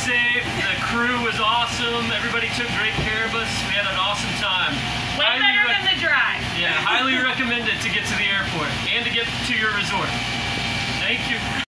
safe. The crew was awesome. Everybody took great care of us. We had an awesome time. Way better than the drive. Yeah, highly recommend it to get to the airport and to get to your resort. Thank you.